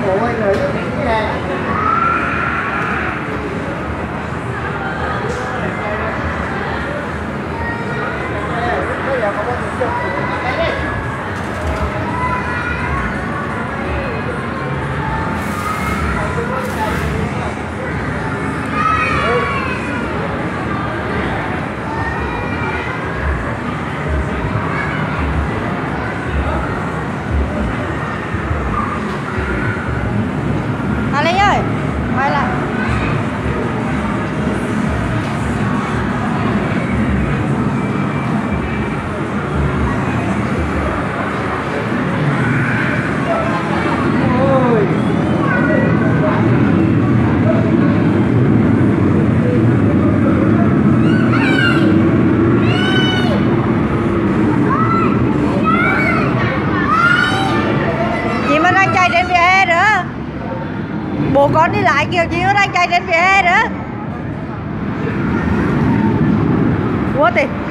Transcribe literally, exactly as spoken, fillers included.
phụ hai người với miệng với đây. Bây giờ không có người chung. Đây đi. À Linh ơi, quay lại. Chị mới đang chạy trên vỉa hè nữa. Bố con đi lại kiểu chị nó đang chạy trên vỉa hè nữa. What the